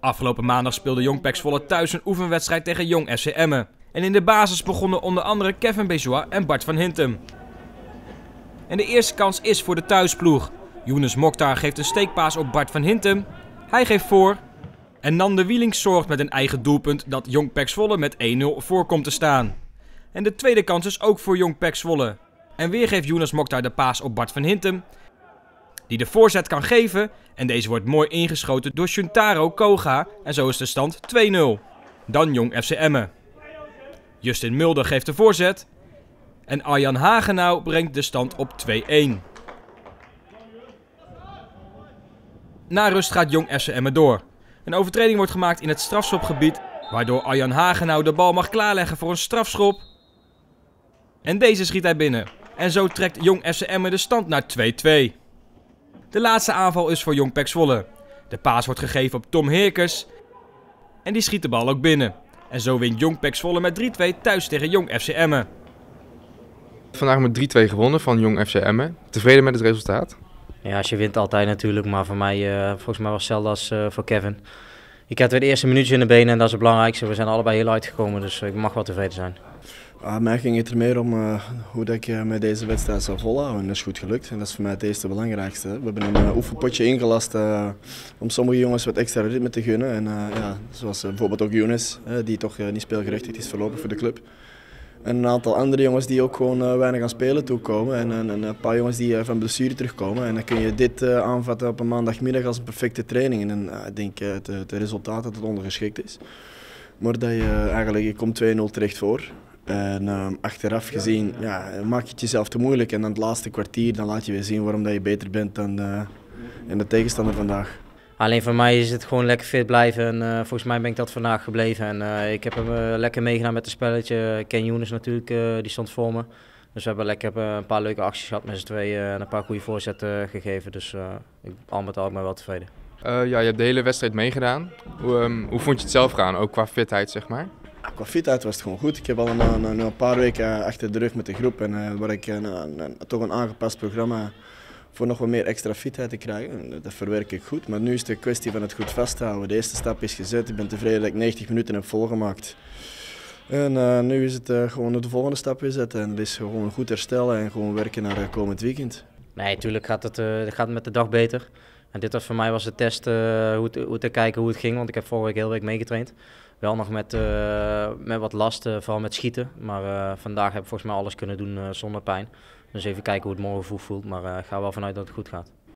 Afgelopen maandag speelde Jong PEC Zwolle thuis een oefenwedstrijd tegen Jong FC Emmen. En in de basis begonnen onder andere Kevin Bezois en Bart van Hintem. En de eerste kans is voor de thuisploeg. Younes Mokhtar geeft een steekpaas op Bart van Hintem. Hij geeft voor. En Nande Wielings zorgt met een eigen doelpunt dat Jong PEC Zwolle met 1-0 voor komt te staan. En de tweede kans is ook voor Jong PEC Zwolle. En weer geeft Younes Mokhtar de paas op Bart van Hintem, die de voorzet kan geven en deze wordt mooi ingeschoten door Shuntaro Koga en zo is de stand 2-0. Dan Jong FC Emmen. Justin Mulder geeft de voorzet en Arjan Hagenau brengt de stand op 2-1. Na rust gaat Jong FC Emmen door. Een overtreding wordt gemaakt in het strafschopgebied, waardoor Arjan Hagenau de bal mag klaarleggen voor een strafschop. En deze schiet hij binnen. En zo trekt Jong FC Emmen de stand naar 2-2. De laatste aanval is voor Jong PEC Zwolle. De paas wordt gegeven op Tom Heerkes en die schiet de bal ook binnen. En zo wint Jong PEC Zwolle met 3-2 thuis tegen Jong FC Emmen. Vandaag met 3-2 gewonnen van Jong FC Emmen. Tevreden met het resultaat? Ja, als je wint altijd natuurlijk, maar voor mij volgens mij was het hetzelfde als voor Kevin. Ik had weer de eerste minuutje in de benen en dat is het belangrijkste. We zijn allebei heel uitgekomen, dus ik mag wel tevreden zijn. Mij ging het er meer om hoe dat ik met deze wedstrijd zou volhouden. En dat is goed gelukt en dat is voor mij het eerste belangrijkste. We hebben een oefenpotje ingelast om sommige jongens wat extra ritme te gunnen. En, zoals bijvoorbeeld ook Younes, die toch niet speelgerechtigd is voorlopig voor de club. En een aantal andere jongens die ook gewoon weinig aan spelen toekomen. En een paar jongens die van blessure terugkomen. En dan kun je dit aanvatten op een maandagmiddag als een perfecte training. En ik denk het resultaat dat het ondergeschikt is. Maar dat je eigenlijk, je komt 2-0 terecht voor. En achteraf gezien maak je het jezelf te moeilijk en dan het laatste kwartier dan laat je weer zien waarom dat je beter bent dan de tegenstander vandaag. Alleen voor mij is het gewoon lekker fit blijven en volgens mij ben ik dat vandaag gebleven. En ik heb hem lekker meegedaan met het spelletje. Ken Younes natuurlijk, die stond voor me. Dus we hebben lekker een paar leuke acties gehad met z'n tweeën en een paar goede voorzetten gegeven. Dus al met al ben ik wel tevreden. Je hebt de hele wedstrijd meegedaan. Hoe vond je het zelf gaan, ook qua fitheid zeg maar? Qua fitheid was het gewoon goed. Ik heb al een paar weken achter de rug met de groep en waar ik toch een aangepast programma voor nog wat meer extra fitheid te krijgen. Dat verwerk ik goed, maar nu is het een kwestie van het goed vasthouden. De eerste stap is gezet, ik ben tevreden dat ik 90 minuten heb volgemaakt. En nu is het gewoon de volgende stap weer zetten en dat is gewoon goed herstellen en gewoon werken naar komend weekend. Nee, natuurlijk gaat het met de dag beter. En dit was voor mij de test hoe te kijken hoe het ging, want ik heb vorige week heel week meegetraind. Wel nog met wat last, vooral met schieten. Maar vandaag heb ik volgens mij alles kunnen doen zonder pijn. Dus even kijken hoe het morgen voelt. Maar ik ga wel vanuit dat het goed gaat.